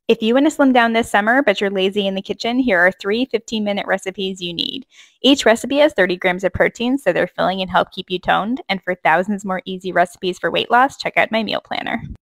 If you want to slim down this summer but you're lazy in the kitchen, here are 3 15-minute recipes you need. Each recipe has 30 grams of protein, so they're filling and help keep you toned. And for thousands more easy recipes for weight loss, check out my meal planner.